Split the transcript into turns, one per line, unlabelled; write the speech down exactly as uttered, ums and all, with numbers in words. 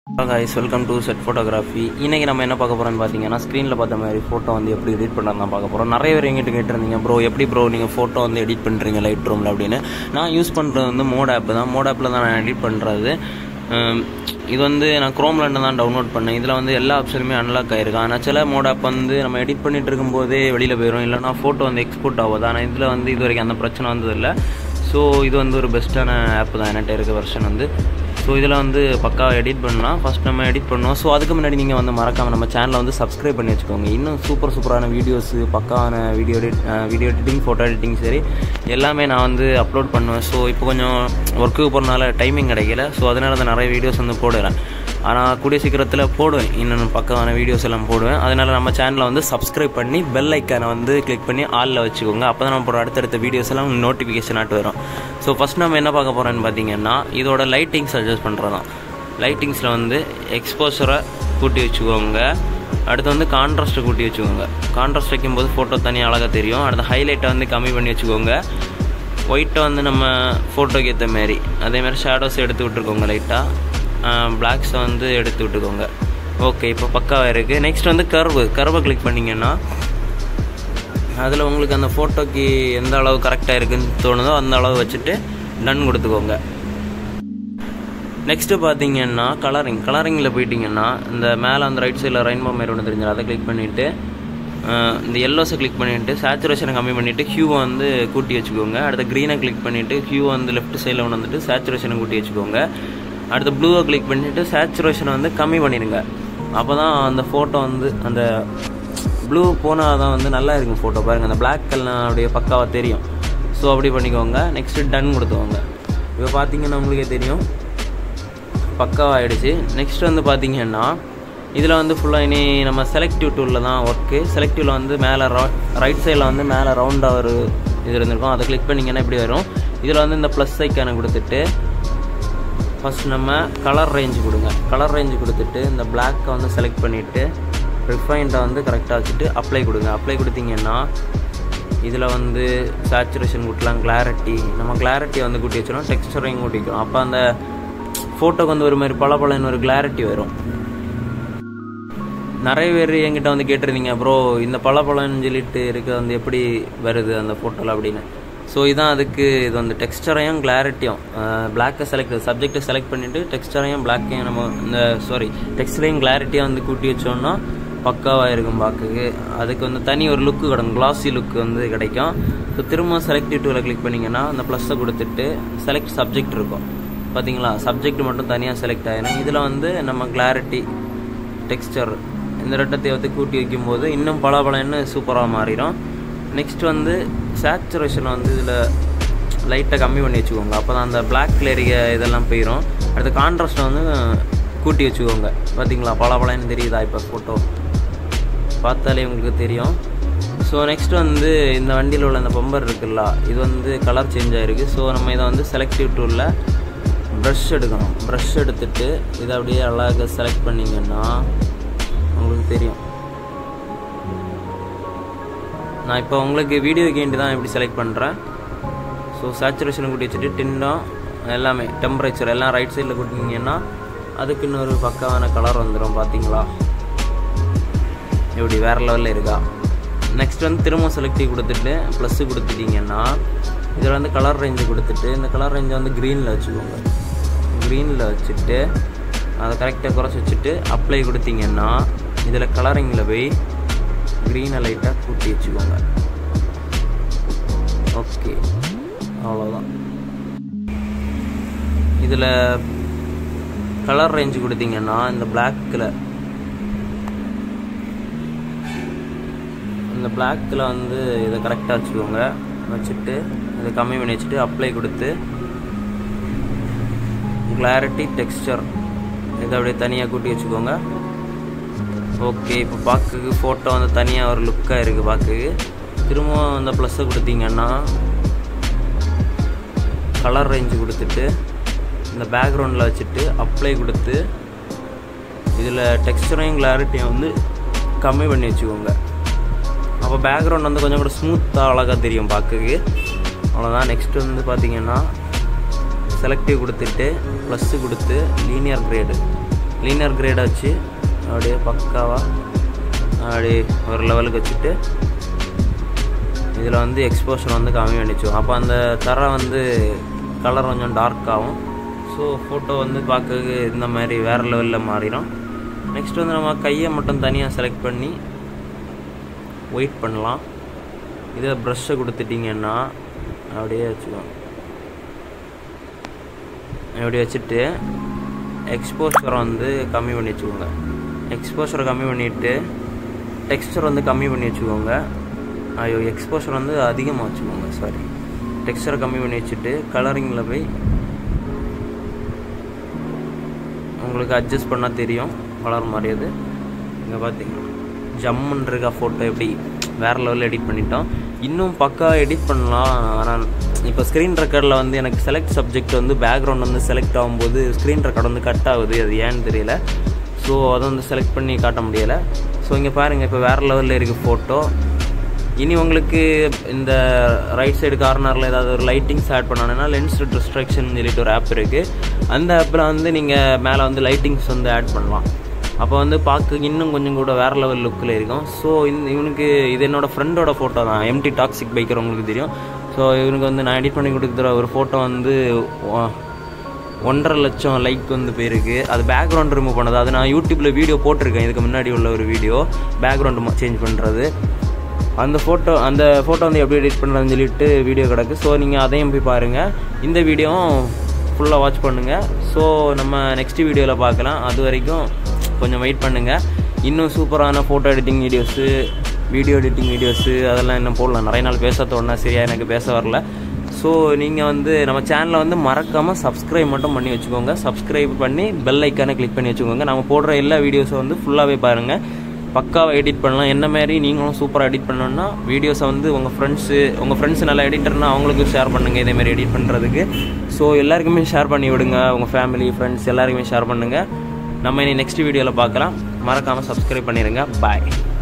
Hello guys, welcome to set photography. இன்னைக்கு நம்ம என்ன பார்க்க போறோம்னு பாத்தீங்கன்னா ஸ்கிரீன்ல பார்த்த மாதிரி போட்டோ வந்து எப்படி எடிட் பண்ணலாம் பார்க்க போறோம். நிறைய பேர் என்கிட்ட கேட்டிருந்தீங்க ப்ரோ எப்படி ப்ரோ நீங்க போட்டோ வந்து எடிட் பண்றீங்க லைட்ரூம்ல அப்படின்னு. நான் யூஸ் பண்றது வந்து மோட் ஆப் தான். மோட் ஆப்ல தான் நான் எடிட் பண்றது. இது வந்து நான் குரோம்ல இருந்து தான் டவுன்லோட் பண்ணேன். இதில் வந்து எல்லா ஆப்ஷனுமே அன்லாக் ஆயிருக்கு. ஆனால் சில மோட் ஆப் வந்து நம்ம எடிட் பண்ணிட்டு இருக்கும்போதே வெளியில் போயிடும், இல்லைனா ஃபோட்டோ வந்து எக்ஸ்போர்ட் ஆகுது. ஆனால் இதில் வந்து இது வரைக்கும் அந்த பிரச்சனை வந்ததில்லை. ஸோ இது வந்து ஒரு பெஸ்ட்டான ஆப் தான் என்கிட்ட இருக்க வெர்ஷன் வந்து. ஸோ இதில் வந்து பக்காவாக எடிட் பண்ணலாம். ஃபஸ்ட் நம்ம எடிட் பண்ணுவோம். ஸோ அதுக்கு முன்னாடி நீங்கள் வந்து மறக்காமல் நம்ம சேனலை வந்து சப்ஸ்கிரைப் பண்ணி வச்சுக்கோங்க. இன்னும் சூப்பர் சூப்பரான வீடியோஸு, பக்காவான video edit video editing, photo editing சரி எல்லாமே நான் வந்து அப்லோட் பண்ணுவேன். ஸோ இப்போ கொஞ்சம் ஒர்க்குக்கு போகிறனால டைமிங் கிடைக்கல. ஸோ அதனால தான் நிறைய வீடியோஸ் வந்து போடுறேன். ஆனால் கூடிய சீக்கிரத்தில் போடுவேன், இன்னும் பக்கமான வீடியோஸ் எல்லாம் போடுவேன். அதனால் நம்ம சேனலை வந்து சப்ஸ்கிரைப் பண்ணி பெல் ஐக்கானை வந்து கிளிக் பண்ணி ஆலில் வச்சுக்கோங்க. அப்போ தான் நம்ம போகிற அடுத்தடுத்த வீடியோஸ் எல்லாம் நோட்டிஃபிகேஷன் ஆட்டு வரும். ஸோ ஃபஸ்ட் நம்ம என்ன பார்க்க போகிறோன்னு பார்த்தீங்கன்னா இதோட லைட்டிங்ஸ் அட்ஜஸ்ட் பண்ணுறது தான். லைட்டிங்ஸில் வந்து எக்ஸ்போசரை கூட்டி வச்சுக்கோங்க. அடுத்து வந்து கான்ட்ராஸ்ட்டை கூட்டி வச்சுக்கோங்க. கான்ட்ராஸ்ட் வைக்கும்போது ஃபோட்டோ தனியாக அழகாக தெரியும். அடுத்து ஹைலைட்டை வந்து கம்மி பண்ணி வச்சுக்கோங்க. ஒயிட்டை வந்து நம்ம ஃபோட்டோக்கு ஏற்ற மாரி, அதேமாதிரி ஷேடோஸ் எடுத்து விட்டுருக்கோங்க. லைட்டாக பிளாக்ஸை வந்து எடுத்து விட்டுக்கோங்க. ஓகே, இப்போ பக்காவாக இருக்குது. நெக்ஸ்ட் வந்து கர்வு கர்வை கிளிக் பண்ணிங்கன்னா அதில் உங்களுக்கு அந்த ஃபோட்டோக்கு எந்த அளவு கரெக்டாக இருக்குதுன்னு தோணுதோ அந்த அளவு வச்சுட்டு டன் கொடுத்துக்கோங்க. நெக்ஸ்ட்டு பார்த்தீங்கன்னா கலரிங் கலரிங்கில் போயிட்டிங்கன்னா இந்த மேலே அந்த ரைட் சைடில் ரெயின்போ மாரி ஒன்று தெரிஞ்சால் அதை கிளிக் பண்ணிவிட்டு இந்த எல்லோஸை கிளிக் பண்ணிவிட்டு சேச்சுரேஷனை கம்மி பண்ணிவிட்டு ஹியூவை வந்து கூட்டி வச்சுக்கோங்க. அடுத்து க்ரீனை கிளிக் பண்ணிவிட்டு ஹியூவை வந்து லெஃப்ட் சைடில் ஒன்று வந்துட்டு சேச்சுரேஷனை கூட்டி வச்சுக்கோங்க. அடுத்து ப்ளூவை கிளிக் பண்ணிவிட்டு சேச்சுரேஷனை வந்து கம்மி பண்ணிடுங்க. அப்போ தான் அந்த ஃபோட்டோ வந்து அந்த ப்ளூ போனால் தான் வந்து நல்லா இருக்கும் ஃபோட்டோ. பாருங்கள், அந்த பிளாக் கலர் அப்படியே பக்காவாக தெரியும். ஸோ அப்படி பண்ணிக்கோங்க. நெக்ஸ்ட்டு டன் கொடுத்துக்கோங்க. இப்போ பார்த்தீங்கன்னா உங்களுக்கே தெரியும் பக்காவாக ஆகிடுச்சு. நெக்ஸ்ட் வந்து பார்த்தீங்கன்னா இதில் வந்து ஃபுல்லாக இனி நம்ம செலக்டிவ் டூலில் தான் ஒர்க்கு. செலக்டிவில் வந்து மேலே ரைட் சைடில் வந்து மேலே ரவுண்டாக ஒரு இது இருந்திருக்கும். அதை கிளிக் பண்ணிங்கன்னா இப்படி வரும். இதில் வந்து இந்த ப்ளஸ் ஐக்கானை கொடுத்துட்டு ஃபஸ்ட் நம்ம கலர் ரேஞ்சு கொடுங்க. கலர் ரேஞ்சு கொடுத்துட்டு இந்த பிளாக்கை வந்து செலக்ட் பண்ணிவிட்டு ரிஃபைண்டை வந்து கரெக்டாக வச்சுட்டு அப்ளை கொடுங்க. அப்ளை கொடுத்தீங்கன்னா இதில் வந்து சேச்சுரேஷன் கூட்டலாம், கிளாரிட்டி நம்ம கிளாரிட்டியை வந்து கூட்டி வச்சிடும், டெக்ஸ்டரையும் கூட்டிக்கிறோம். அப்போ அந்த ஃபோட்டோக்கு வந்து ஒரு மாதிரி பல பலன்னு ஒரு கிளாரிட்டி வரும். நிறைய பேர் என்கிட்ட வந்து கேட்டிருந்தீங்க ப்ரோ இந்த பல பலன்னு சொல்லிட்டு இருக்க வந்து எப்படி வருது அந்த ஃபோட்டோவில் அப்படின்னு. ஸோ இதான் அதுக்கு. இது வந்து டெக்ஸ்டரையும் கிளாரிட்டியும் பிளாக்கை செலக்ட் சப்ஜெக்டை செலக்ட் பண்ணிவிட்டு டெக்ஸ்டரையும் பிளாக்கையும் நம்ம இந்த சாரி டெக்ஸ்டரையும் கிளாரிட்டியாக வந்து கூட்டி வச்சோன்னா பக்காவாக இருக்கும் பார்க்குக்கு. அதுக்கு வந்து தனி ஒரு லுக்கு கிடைக்கும், கிளாஸி லுக்கு வந்து கிடைக்கும். ஸோ திரும்ப செலக்டிவ் டூவில் கிளிக் பண்ணிங்கன்னா அந்த ப்ளஸ்ஸை கொடுத்துட்டு செலக்ட் சப்ஜெக்ட் இருக்கும். பார்த்தீங்களா, சப்ஜெக்ட் மட்டும் தனியாக செலக்ட் ஆகிடும். இதில் வந்து நம்ம கிளாரிட்டி, டெக்ஸ்டர் இந்த ரெட்டத்தை வந்து கூட்டி வைக்கும்போது இன்னும் பல பலன்னு சூப்பராக மாறிடும். நெக்ஸ்ட் வந்து சேச்சுரேஷன் வந்து இதில் லைட்டாக கம்மி பண்ணி வச்சுக்கோங்க. அப்போ தான் அந்த பிளாக் கிளேரிக இதெல்லாம் போயிடும். அடுத்து கான்ட்ராஸ்ட்டை வந்து கூட்டி வச்சுக்கோங்க. பார்த்தீங்களா பல பலன்னு தெரியுதா இப்போ ஃபோட்டோ பார்த்தாலே உங்களுக்கு தெரியும். ஸோ நெக்ஸ்ட் வந்து இந்த வண்டியில் உள்ள அந்த பம்பர் இருக்குல்ல, இது வந்து கலர் சேஞ்ச் ஆகிருக்கு. ஸோ நம்ம இதை வந்து செலக்டிவ் டூலில் ப்ரஷ் எடுக்கணும். ப்ரஷ் எடுத்துகிட்டு இதை அப்படியே அழகாக செலக்ட் பண்ணிங்கன்னா உங்களுக்கு தெரியும். நான் இப்போ உங்களுக்கு வீடியோக்கு வேண்டி தான் எப்படி செலக்ட் பண்ணுறேன். ஸோ சேச்சுரேஷனை கூட்டி வச்சுட்டு டின்டம் எல்லாமே டெம்பரேச்சர் எல்லாம் ரைட் சைடில் கூட்டிங்கன்னா அதுக்கு இன்னொரு பக்காவான கலர் வந்துடும். பார்த்தீங்களா எப்படி வேறு லெவலில் இருக்கா. நெக்ஸ்ட் வந்து திரும்ப செலக்டிவ் கொடுத்துட்டு ப்ளஸ்ஸு கொடுத்துட்டிங்கன்னா இதில் வந்து கலர் ரேஞ்சு கொடுத்துட்டு இந்த கலர் ரேஞ்சை வந்து க்ரீனில் வச்சுக்கோங்க. க்ரீனில் வச்சுட்டு அதை கரெக்டாக குறைச்சி வச்சுட்டு அப்ளை கொடுத்தீங்கன்னா இதில் கலரிங்கில் போய் க்ரீனை லைட்டாக கூட்டி வச்சுக்கோங்க. ஓகே, அவ்வளோதான். இதில் கலர் ரேஞ்சு கொடுத்தீங்கன்னா இந்த பிளாக்கில் இந்த பிளாக்கில் வந்து இதை கரெக்டாக வச்சுக்கோங்க. வச்சுட்டு இதை கம்மி பண்ணி வச்சுட்டு அப்ளை கொடுத்து கிளாரிட்டி, டெக்ஸ்டர் இதை அப்படியே தனியாக கூட்டி வச்சுக்கோங்க. ஓகே, இப்போ பார்க்குக்கு ஃபோட்டோ வந்து தனியாக ஒரு லுக்காக இருக்குது பார்க்குக்கு. திரும்பவும் அந்த ப்ளஸ்ஸை கொடுத்தீங்கன்னா கலர் ரேஞ்சு கொடுத்துட்டு இந்த பேக்ரவுண்டில் வச்சுட்டு அப்ளை கொடுத்து இதில் டெக்ஸ்டரையும் கிளாரிட்டியும் வந்து கம்மி பண்ணி வச்சுக்கோங்க. அப்போ பேக்ரவுண்ட் வந்து கொஞ்சம் கூட ஸ்மூத்தாக அழகாக தெரியும் பார்க்குக்கு. அவ்வளோதான். நெக்ஸ்ட் வந்து பார்த்தீங்கன்னா செலக்டிவ் கொடுத்துட்டு ப்ளஸ்ஸு கொடுத்து லீனியர் கிரேடு லீனர் கிரேட் வச்சு அப்படியே பக்காவாக அப்படியே ஒரு லெவலுக்கு வச்சுட்டு இதில் வந்து எக்ஸ்போஷர் வந்து கம்மி பண்ணிச்சோம். அப்போ அந்த தரை வந்து கலர் கொஞ்சம் டார்க்காகும். ஸோ ஃபோட்டோ வந்து பார்க்க இந்த மாதிரி வேறு லெவலில் மாறிடும். நெக்ஸ்ட் வந்து நம்ம கையை மட்டும் தனியாக செலக்ட் பண்ணி ஒயிட் பண்ணலாம். இதை ப்ரஷ்ஷை கொடுத்துட்டிங்கன்னா அப்படியே வச்சுக்கோங்க. அப்படி வச்சுட்டு எக்ஸ்போஷரை வந்து கம்மி பண்ணி வச்சுக்கோங்க. எக்ஸ்போஷரை கம்மி பண்ணிவிட்டு டெக்ஸ்சர் வந்து கம்மி பண்ணி வச்சுக்கோங்க. ஐயோ எக்ஸ்போஷர் வந்து அதிகமாக வச்சுக்கோங்க, சாரி. டெக்ஸ்சரை கம்மி பண்ணி வச்சுட்டு கலரிங்கில் போய் உங்களுக்கு அட்ஜஸ்ட் பண்ணால் தெரியும் கலர் மாறியது. இங்கே பார்த்தீங்கன்னா ஜம்முன்னு இருக்கா ஃபோட்டோ, எப்படி வேறு லெவலில் எடிட் பண்ணிட்டோம். இன்னும் பக்கா எடிட் பண்ணலாம். ஆனால் இப்போ ஸ்க்ரீன் ரெக்கார்டில் வந்து எனக்கு செலக்ட் சப்ஜெக்ட் வந்து பேக்ரவுண்ட் வந்து செலக்ட் ஆகும்போது ஸ்க்ரீன் ரெக்கார்டு வந்து கட் ஆகுது, அது ஏன்னு தெரியல. ஸோ அதை வந்து செலக்ட் பண்ணி காட்ட முடியலை. ஸோ இங்கே பாருங்கள், இப்போ வேறு லெவலில் இருக்குது ஃபோட்டோ. இனி உங்களுக்கு இந்த ரைட் சைடு கார்னரில் ஏதாவது ஒரு லைட்டிங்ஸ் ஆட் பண்ணணுன்னா லென்ஸ் டிஸ்ட்ராக்ஷன் சொல்லிட்டு ஒரு ஆப் இருக்குது. அந்த ஆப்பில் வந்து நீங்கள் மேலே வந்து லைட்டிங்ஸ் வந்து ஆட் பண்ணலாம். அப்போ வந்து பார்க்க இன்னும் கொஞ்சம் கூட வேறு லெவல் லுக்கில் இருக்கும். ஸோ இந்த இவனுக்கு இது என்னோடய ஃப்ரெண்டோட ஃபோட்டோ தான், எம்டி டாக்ஸிக் பைக்கர், உங்களுக்கு தெரியும். ஸோ இவனுக்கு வந்து நான் எடிட் பண்ணி கொடுக்குற ஒரு ஃபோட்டோ வந்து ஒன்றரை லட்சம் லைக் வந்து போயிருக்கு. அது பேக்ரவுண்ட் ரிமூவ் பண்ணது. அது நான் யூடியூப்பில் வீடியோ போட்டிருக்கேன், இதுக்கு முன்னாடி உள்ள ஒரு வீடியோ, பேக்ரவுண்டு சேஞ்ச் பண்ணுறது. அந்த ஃபோட்டோ அந்த ஃபோட்டோ வந்து எப்படி எடிட் பண்ணுறதுன்னு சொல்லிட்டு வீடியோ கிடக்கு. ஸோ நீங்கள் அதையும் போய் பாருங்கள். இந்த வீடியோவும் ஃபுல்லாக வாட்ச் பண்ணுங்கள். ஸோ நம்ம நெக்ஸ்ட் வீடியோவில் பார்க்கலாம். அது வரைக்கும் கொஞ்சம் வெயிட் பண்ணுங்கள். இன்னும் சூப்பரான photo editing videos, video editing videos அதெல்லாம் இன்னும் போடலாம். நிறைய நாள் பேச தோணுனா சரியாக எனக்கு பேச வரல. ஸோ நீங்கள் வந்து நம்ம சேனலை வந்து மறக்காமல் சப்ஸ்கிரைப் மட்டும் பண்ணி வச்சுக்கோங்க. சப்ஸ்கிரைப் பண்ணி பெல் ஐக்கானை கிளிக் பண்ணி வச்சுக்கோங்க. நம்ம போடுற எல்லா வீடியோஸை வந்து ஃபுல்லாகவே பாருங்கள். பக்காவை எடிட் பண்ணலாம். என்ன மாதிரி நீங்களும் சூப்பராக எடிட் பண்ணணுன்னா வீடியோஸை வந்து உங்கள் ஃப்ரெண்ட்ஸு உங்கள் ஃப்ரெண்ட்ஸ் நல்லா எடிட்டர்னால் அவங்களுக்கு ஷேர் பண்ணுங்கள் இதேமாதிரி எடிட் பண்ணுறதுக்கு. ஸோ எல்லாருக்குமே ஷேர் பண்ணி விடுங்க. உங்கள் ஃபேமிலி ஃப்ரெண்ட்ஸ் எல்லாருக்குமே ஷேர் பண்ணுங்கள். நம்ம இனி நெக்ஸ்ட் வீடியோவில் பார்க்கலாம். மறக்காமல் சப்ஸ்கிரைப் பண்ணிடுங்க. பாய்.